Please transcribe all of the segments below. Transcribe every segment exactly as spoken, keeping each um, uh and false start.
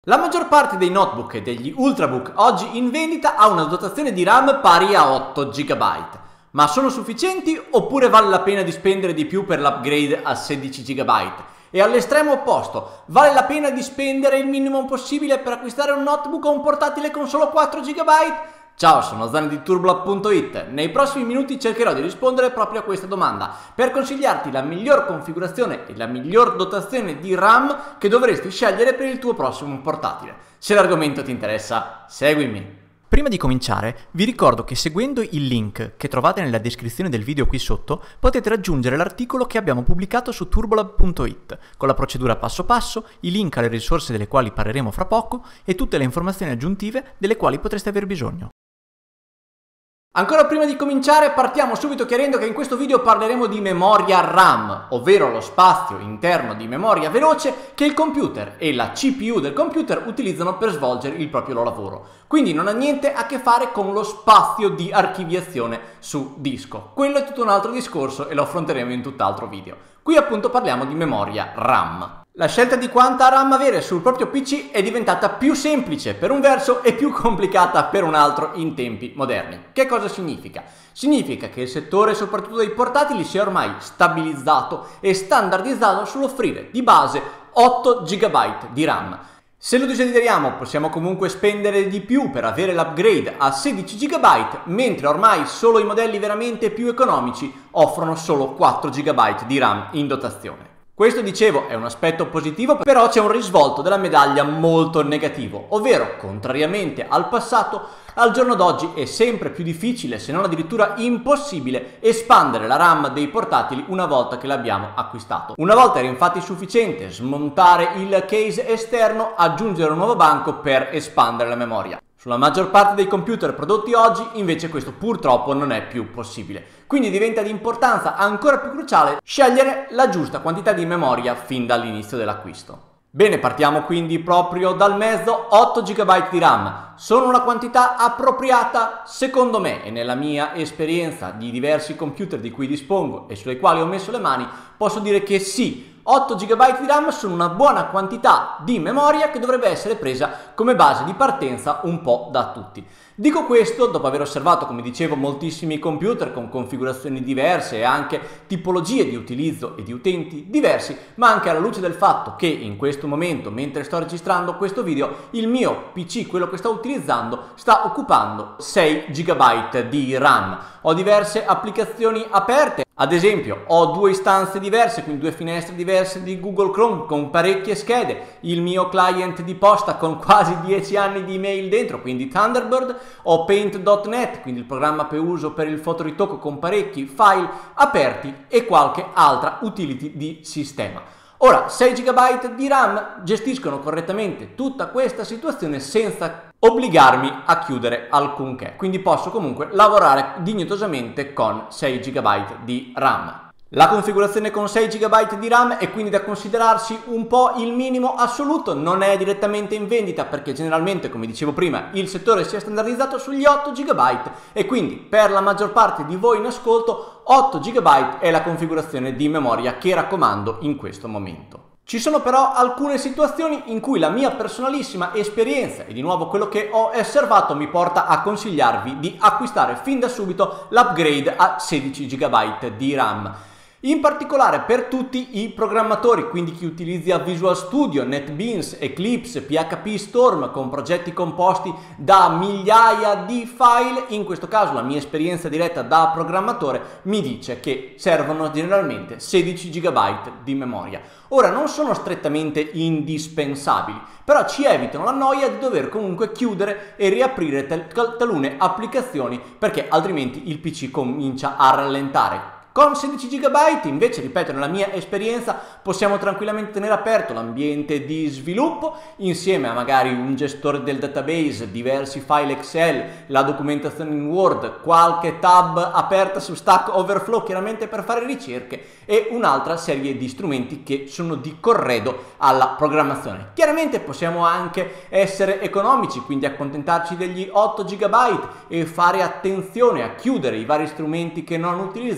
La maggior parte dei notebook e degli ultrabook oggi in vendita ha una dotazione di RAM pari a otto giga byte. Ma sono sufficienti oppure vale la pena di spendere di più per l'upgrade a sedici giga byte? E all'estremo opposto, vale la pena di spendere il minimo possibile per acquistare un notebook o un portatile con solo quattro giga byte? Ciao, sono Zani di Turbolab punto it. Nei prossimi minuti cercherò di rispondere proprio a questa domanda per consigliarti la miglior configurazione e la miglior dotazione di RAM che dovresti scegliere per il tuo prossimo portatile. Se l'argomento ti interessa, seguimi. Prima di cominciare, vi ricordo che seguendo il link che trovate nella descrizione del video qui sotto, potete raggiungere l'articolo che abbiamo pubblicato su Turbolab punto it, con la procedura passo passo, i link alle risorse delle quali parleremo fra poco e tutte le informazioni aggiuntive delle quali potreste aver bisogno. Ancora prima di cominciare partiamo subito chiarendo che in questo video parleremo di memoria RAM, ovvero lo spazio interno di memoria veloce che il computer e la C P U del computer utilizzano per svolgere il proprio lavoro. Quindi non ha niente a che fare con lo spazio di archiviazione su disco. Quello è tutto un altro discorso e lo affronteremo in tutt'altro video. Qui appunto parliamo di memoria RAM. La scelta di quanta RAM avere sul proprio P C è diventata più semplice per un verso e più complicata per un altro in tempi moderni. Che cosa significa? Significa che il settore, soprattutto dei portatili, si è ormai stabilizzato e standardizzato sull'offrire di base otto giga byte di RAM. Se lo desideriamo possiamo comunque spendere di più per avere l'upgrade a sedici giga byte, mentre ormai solo i modelli veramente più economici offrono solo quattro giga byte di RAM in dotazione. Questo, dicevo, è un aspetto positivo, però c'è un risvolto della medaglia molto negativo, ovvero, contrariamente al passato, al giorno d'oggi è sempre più difficile, se non addirittura impossibile, espandere la RAM dei portatili una volta che l'abbiamo acquistato. Una volta era infatti sufficiente smontare il case esterno, aggiungere un nuovo banco per espandere la memoria. Sulla maggior parte dei computer prodotti oggi invece questo purtroppo non è più possibile. Quindi diventa di importanza ancora più cruciale scegliere la giusta quantità di memoria fin dall'inizio dell'acquisto. Bene, partiamo quindi proprio dal mezzo. Otto giga byte di RAM sono una quantità appropriata? Secondo me, e nella mia esperienza di diversi computer di cui dispongo e sulle quali ho messo le mani, posso dire che sì. otto giga byte di RAM sono una buona quantità di memoria che dovrebbe essere presa come base di partenza un po' da tutti. Dico questo dopo aver osservato, come dicevo, moltissimi computer con configurazioni diverse e anche tipologie di utilizzo e di utenti diversi, ma anche alla luce del fatto che in questo momento, mentre sto registrando questo video, il mio P C, quello che sto utilizzando, sta occupando sei giga byte di RAM. Ho diverse applicazioni aperte. Ad esempio, ho due istanze diverse, quindi due finestre diverse di Google Chrome con parecchie schede, il mio client di posta con quasi dieci anni di email dentro, quindi Thunderbird, ho Paint punto net, quindi il programma che uso per il fotoritocco con parecchi file aperti e qualche altra utility di sistema. Ora, sei giga byte di RAM gestiscono correttamente tutta questa situazione senza obbligarmi a chiudere alcunché, quindi posso comunque lavorare dignitosamente con sei giga byte di RAM. La configurazione con sei giga byte di RAM è quindi da considerarsi un po' il minimo assoluto, non è direttamente in vendita perché generalmente, come dicevo prima, il settore si è standardizzato sugli otto giga byte e quindi per la maggior parte di voi in ascolto otto giga byte è la configurazione di memoria che raccomando in questo momento. Ci sono però alcune situazioni in cui la mia personalissima esperienza e di nuovo quello che ho osservato mi porta a consigliarvi di acquistare fin da subito l'upgrade a sedici giga byte di RAM. In particolare per tutti i programmatori, quindi chi utilizza Visual Studio, NetBeans, Eclipse, P H P Storm con progetti composti da migliaia di file, in questo caso la mia esperienza diretta da programmatore mi dice che servono generalmente sedici giga byte di memoria. Ora non sono strettamente indispensabili, però ci evitano la noia di dover comunque chiudere e riaprire tal- talune applicazioni perché altrimenti il P C comincia a rallentare. Con sedici giga byte invece, ripeto, nella mia esperienza possiamo tranquillamente tenere aperto l'ambiente di sviluppo insieme a magari un gestore del database, diversi file Excel, la documentazione in Word, qualche tab aperta su Stack Overflow chiaramente per fare ricerche e un'altra serie di strumenti che sono di corredo alla programmazione. Chiaramente possiamo anche essere economici, quindi accontentarci degli otto giga byte e fare attenzione a chiudere i vari strumenti che non utilizziamo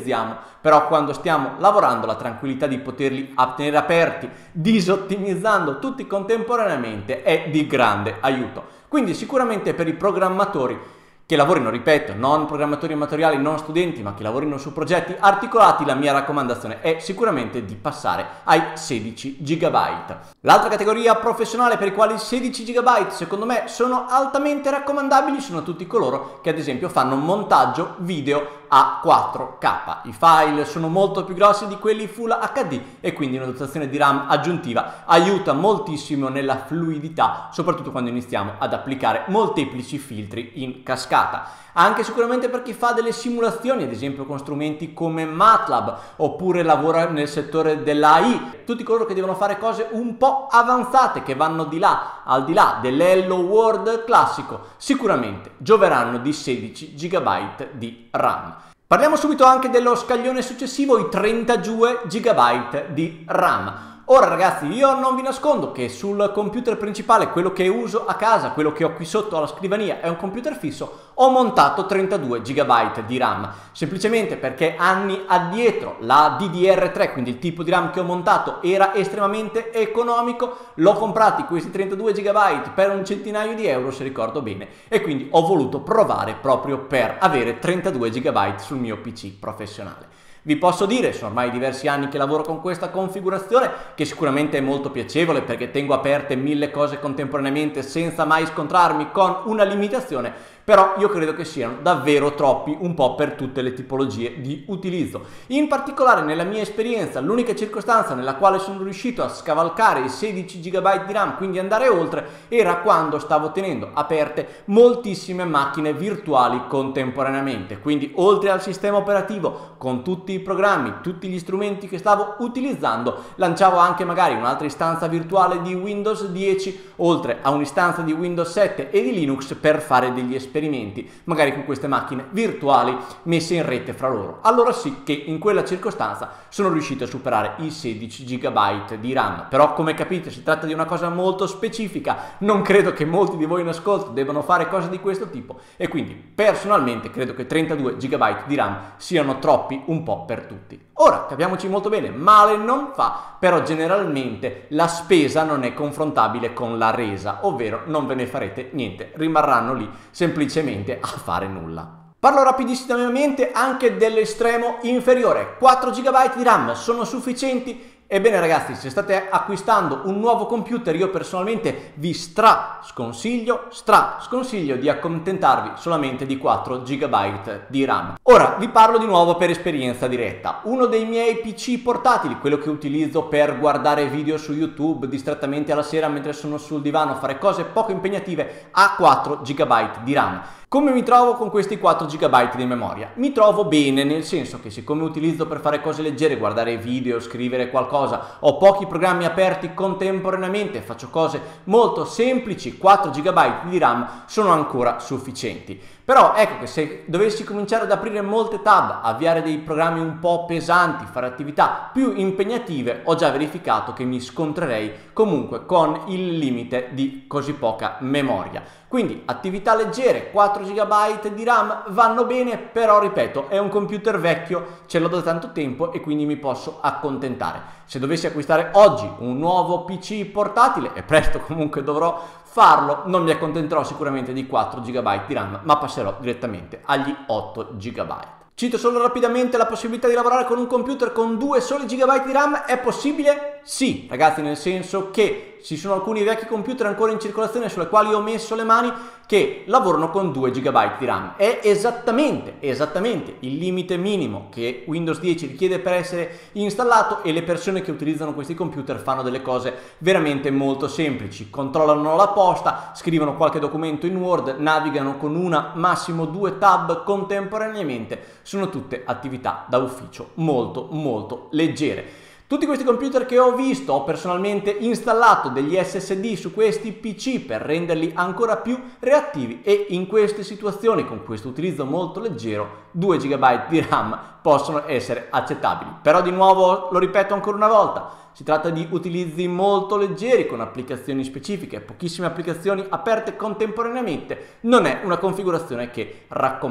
però quando stiamo lavorando la tranquillità di poterli tenere aperti disottimizzando tutti contemporaneamente è di grande aiuto. Quindi sicuramente per i programmatori che lavorino, ripeto, non programmatori amatoriali, non studenti, ma che lavorino su progetti articolati, la mia raccomandazione è sicuramente di passare ai sedici giga byte. L'altra categoria professionale per i quali sedici giga byte secondo me sono altamente raccomandabili sono tutti coloro che ad esempio fanno montaggio video a quattro K. I file sono molto più grossi di quelli Full acca di e quindi una dotazione di RAM aggiuntiva aiuta moltissimo nella fluidità, soprattutto quando iniziamo ad applicare molteplici filtri in cascata. Anche sicuramente per chi fa delle simulazioni, ad esempio con strumenti come MATLAB, oppure lavora nel settore dell'A I, tutti coloro che devono fare cose un po' avanzate, che vanno di là, al di là dell'Hello World classico, sicuramente gioveranno di sedici giga byte di RAM. Parliamo subito anche dello scaglione successivo, i trentadue giga byte di RAM. Ora ragazzi, io non vi nascondo che sul computer principale, quello che uso a casa, quello che ho qui sotto alla scrivania è un computer fisso, ho montato trentadue giga byte di RAM, semplicemente perché anni addietro la D D R tre, quindi il tipo di RAM che ho montato, era estremamente economico, l'ho comprati questi trentadue giga byte per un centinaio di euro se ricordo bene e quindi ho voluto provare proprio per avere trentadue giga byte sul mio P C professionale. Vi posso dire, sono ormai diversi anni che lavoro con questa configurazione, che sicuramente è molto piacevole perché tengo aperte mille cose contemporaneamente senza mai scontrarmi con una limitazione, però io credo che siano davvero troppi un po' per tutte le tipologie di utilizzo. In particolare nella mia esperienza, l'unica circostanza nella quale sono riuscito a scavalcare i sedici giga byte di RAM, quindi andare oltre, era quando stavo tenendo aperte moltissime macchine virtuali contemporaneamente, quindi oltre al sistema operativo con tutti i programmi, tutti gli strumenti che stavo utilizzando, lanciavo anche magari un'altra istanza virtuale di Windows dieci oltre a un'istanza di Windows sette e di Linux per fare degli esperimenti magari con queste macchine virtuali messe in rete fra loro. Allora sì che in quella circostanza sono riuscito a superare i sedici giga byte di RAM, però come capite si tratta di una cosa molto specifica, non credo che molti di voi in ascolto debbano fare cose di questo tipo e quindi personalmente credo che trentadue giga byte di RAM siano troppi un po' per tutti. Ora capiamoci molto bene, male non fa, però generalmente la spesa non è confrontabile con la resa, ovvero non ve ne farete niente, rimarranno lì semplicemente a fare nulla. Parlo rapidissimamente anche dell'estremo inferiore, quattro giga byte di RAM sono sufficienti? Ebbene ragazzi, se state acquistando un nuovo computer, io personalmente vi stra sconsiglio, stra sconsiglio di accontentarvi solamente di quattro giga byte di RAM. Ora vi parlo di nuovo per esperienza diretta. Uno dei miei P C portatili, quello che utilizzo per guardare video su YouTube distrattamente alla sera mentre sono sul divano, fare cose poco impegnative, ha quattro giga byte di RAM. Come mi trovo con questi quattro giga byte di memoria? Mi trovo bene, nel senso che siccome utilizzo per fare cose leggere, guardare video, scrivere qualcosa, ho pochi programmi aperti contemporaneamente, faccio cose molto semplici, quattro giga byte di RAM sono ancora sufficienti. Però ecco che se dovessi cominciare ad aprire molte tab, avviare dei programmi un po' pesanti, fare attività più impegnative, ho già verificato che mi scontrerei comunque con il limite di così poca memoria. Quindi attività leggere, quattro giga byte di RAM vanno bene, però ripeto, è un computer vecchio, ce l'ho da tanto tempo e quindi mi posso accontentare. Se dovessi acquistare oggi un nuovo P C portatile, e presto comunque dovrò farlo, non mi accontenterò sicuramente di quattro giga byte di RAM, ma passerò direttamente agli otto giga byte. Cito solo rapidamente la possibilità di lavorare con un computer con due soli giga byte di RAM. È possibile? Sì, ragazzi, nel senso che ci sono alcuni vecchi computer ancora in circolazione sulle quali ho messo le mani che lavorano con due giga byte di RAM. È esattamente, esattamente il limite minimo che Windows dieci richiede per essere installato e le persone che utilizzano questi computer fanno delle cose veramente molto semplici. Controllano la posta, scrivono qualche documento in Word, navigano con una, massimo due tab contemporaneamente. Sono tutte attività da ufficio molto molto leggere. Tutti questi computer che ho visto, ho personalmente installato degli S S D su questi P C per renderli ancora più reattivi e in queste situazioni, con questo utilizzo molto leggero, due giga byte di RAM possono essere accettabili. Però di nuovo, lo ripeto ancora una volta, si tratta di utilizzi molto leggeri con applicazioni specifiche, pochissime applicazioni aperte contemporaneamente, non è una configurazione che raccomando.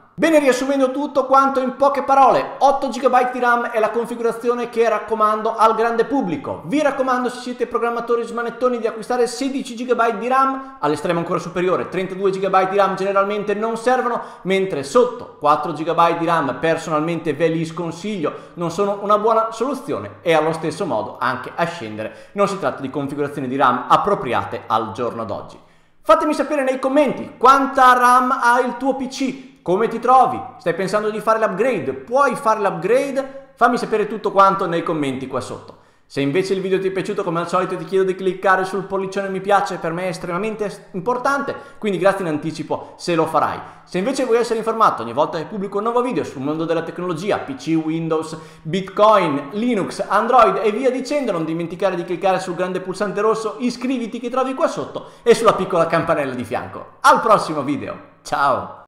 Bene, riassumendo tutto quanto in poche parole, otto giga di RAM è la configurazione che raccomando al grande pubblico. Vi raccomando, se siete programmatori smanettoni, di acquistare sedici giga di RAM, all'estremo ancora superiore, trentadue giga di RAM generalmente non servono, mentre sotto quattro giga di RAM personalmente ve li sconsiglio, non sono una buona soluzione e allo stesso modo anche a scendere non si tratta di configurazioni di RAM appropriate al giorno d'oggi. Fatemi sapere nei commenti quanta RAM ha il tuo P C. Come ti trovi? Stai pensando di fare l'upgrade? Puoi fare l'upgrade? Fammi sapere tutto quanto nei commenti qua sotto. Se invece il video ti è piaciuto, come al solito ti chiedo di cliccare sul pollicione mi piace, per me è estremamente importante, quindi grazie in anticipo se lo farai. Se invece vuoi essere informato ogni volta che pubblico un nuovo video sul mondo della tecnologia, P C, Windows, Bitcoin, Linux, Android e via dicendo, non dimenticare di cliccare sul grande pulsante rosso iscriviti che trovi qua sotto e sulla piccola campanella di fianco. Al prossimo video, ciao!